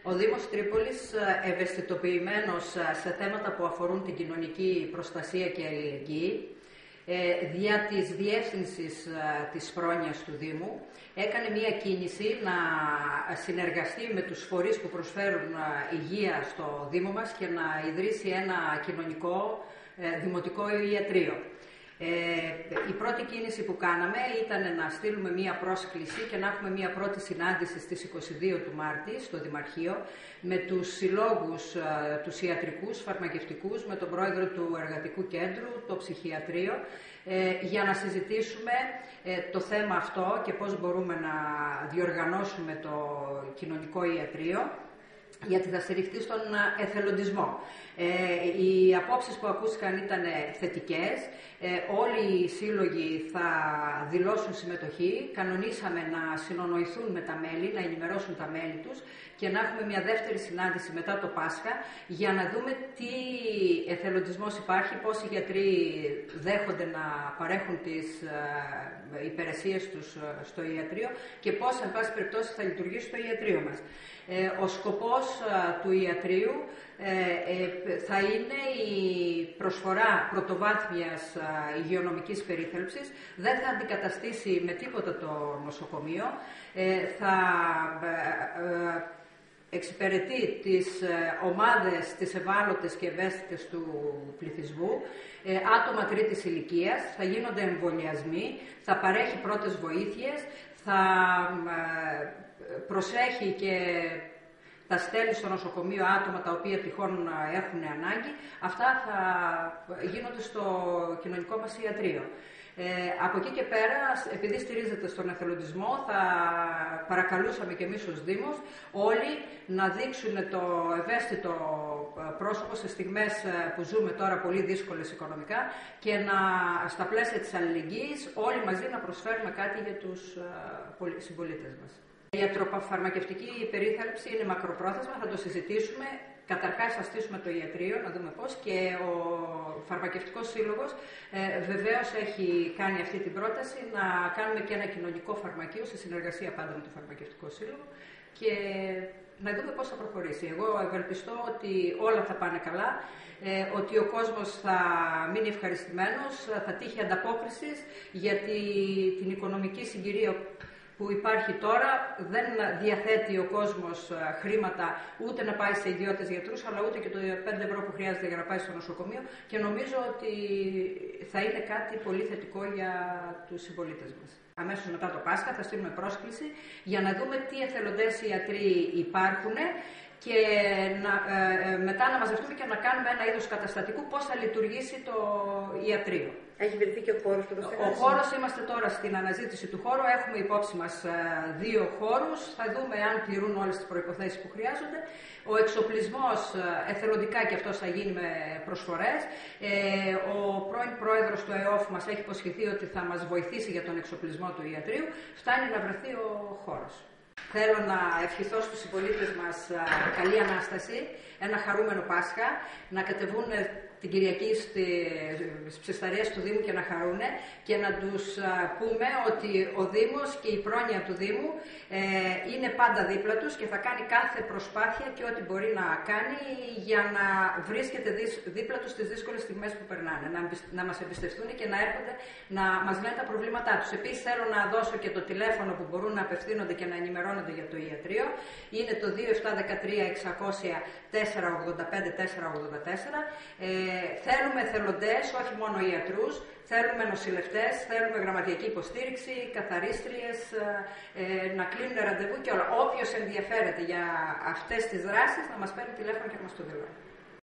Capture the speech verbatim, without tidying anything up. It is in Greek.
Ο Δήμος Τρίπολης, ευαισθητοποιημένος σε θέματα που αφορούν την κοινωνική προστασία και αλληλεγγύη, δια της διεύθυνσης της πρόνοιας του Δήμου, έκανε μία κίνηση να συνεργαστεί με τους φορείς που προσφέρουν υγεία στο Δήμο μας και να ιδρύσει ένα κοινωνικό δημοτικό ιατρείο. Ε, η πρώτη κίνηση που κάναμε ήταν να στείλουμε μία πρόσκληση και να έχουμε μία πρώτη συνάντηση στις είκοσι δύο του Μάρτη στο Δημαρχείο με τους συλλόγους, ε, τους ιατρικούς, φαρμακευτικούς, με τον πρόεδρο του Εργατικού Κέντρου, το ψυχιατρίο, ε, για να συζητήσουμε ε, το θέμα αυτό και πώς μπορούμε να διοργανώσουμε το κοινωνικό ιατρείο, γιατί θα στηριχτεί στον εθελοντισμό. Ε, οι απόψεις που ακούστηκαν ήταν θετικές. Ε, όλοι οι σύλλογοι θα δηλώσουν συμμετοχή. Κανονίσαμε να συνονοηθούν με τα μέλη, να ενημερώσουν τα μέλη τους και να έχουμε μια δεύτερη συνάντηση μετά το Πάσχα για να δούμε τι εθελοντισμός υπάρχει, πόσοι γιατροί δέχονται να παρέχουν τις ε, υπηρεσίες τους στο ιατρείο και πώς, εν πάση περιπτώσει, θα λειτουργήσει το ιατρείο μας. Ε, ο σκοπός ε, του ιατρείου ε, ε, θα είναι η προσφορά πρωτοβάθμιας ε, υγειονομικής περίθαλψης. Δεν θα αντικαταστήσει με τίποτα το νοσοκομείο. Ε, θα ε, ε, εξυπηρετεί τις ε, ομάδες, τις ευάλωτες και ευαίσθητες του πληθυσμού, ε, άτομα τρίτης ηλικίας, θα γίνονται εμβολιασμοί, θα παρέχει πρώτες βοήθειες, θα ε, προσέχει και τα στέλνει στο νοσοκομείο άτομα τα οποία τυχόν έχουν ανάγκη. Αυτά θα γίνονται στο κοινωνικό μας ιατρείο. Ε, από εκεί και πέρα, επειδή στηρίζεται στον εθελοντισμό, θα παρακαλούσαμε και εμείς ως Δήμος όλοι να δείξουν το ευαίσθητο πρόσωπο σε στιγμές που ζούμε τώρα πολύ δύσκολες οικονομικά και να, στα πλαίσια της αλληλεγγύης, όλοι μαζί να προσφέρουμε κάτι για τους συμπολίτες μας. Η ιατροφαρμακευτική περίθαλψη είναι μακροπρόθεσμα, θα το συζητήσουμε. Καταρχάς θα στήσουμε το ιατρείο, να δούμε πώς, και ο Φαρμακευτικός Σύλλογος ε, βεβαίως έχει κάνει αυτή την πρόταση να κάνουμε και ένα κοινωνικό φαρμακείο σε συνεργασία πάντα με το Φαρμακευτικό Σύλλογο και να δούμε πώς θα προχωρήσει. Εγώ ευελπιστώ ότι όλα θα πάνε καλά, ε, ότι ο κόσμος θα μείνει ευχαριστημένος, θα τύχει ανταπόκρισης, γιατί την οικονομική συγκυρία που υπάρχει τώρα δεν διαθέτει ο κόσμος χρήματα ούτε να πάει σε ιδιώτες γιατρούς, αλλά ούτε και το πέντε ευρώ που χρειάζεται για να πάει στο νοσοκομείο και νομίζω ότι θα είναι κάτι πολύ θετικό για τους συμπολίτες μας. Αμέσως μετά το Πάσχα θα στείλουμε πρόσκληση για να δούμε τι εθελοντές ιατροί υπάρχουν και να, ε, μετά να μαζευτούμε και να κάνουμε ένα είδος καταστατικού πώς θα λειτουργήσει το ιατρείο. Έχει βρεθεί και ο χώρος του Ο χώρος, είμαστε τώρα στην αναζήτηση του χώρου, έχουμε υπόψη μας δύο χώρους, θα δούμε αν πληρούν όλες τις προϋποθέσεις που χρειάζονται. Ο εξοπλισμός εθελοντικά και αυτός θα γίνει με προσφορές. Ε, ο πρώην πρόεδρος του ΕΟΦ μας έχει υποσχεθεί ότι θα μας βοηθήσει για τον εξοπλισμό του ιατρείου. Φτάνει να βρεθεί ο χώρος. Θέλω να ευχηθώ στους συμπολίτες μας καλή Ανάσταση, ένα χαρούμενο Πάσχα, να κατεβούν την Κυριακή στις ψισταρίες του Δήμου και να χαρούνε και να τους πούμε ότι ο Δήμος και η πρόνοια του Δήμου ε, είναι πάντα δίπλα τους και θα κάνει κάθε προσπάθεια και ό,τι μπορεί να κάνει για να βρίσκεται δίπλα τους στις δύσκολες στιγμές που περνάνε, να, να μας εμπιστευτούν και να έρχονται να μας λένε τα προβλήματά τους. Επίσης θέλω να δώσω και το τηλέφωνο που μπορούν να απευθύνονται και να ενημερώνονται για το ιατρείο. Είναι το δύο επτά ένα τρία εξακόσια τέσσερα ογδόντα πέντε τέσσερα ογδόντα τέσσερα. Ε, θέλουμε εθελοντές, όχι μόνο ιατρούς, θέλουμε νοσηλευτές, θέλουμε γραμματιακή υποστήριξη, καθαρίστριες, ε, να κλείνουν ραντεβού και όλα. Όποιος ενδιαφέρεται για αυτές τις δράσεις να μας παίρνει τηλέφωνο και να μας το δηλώνει.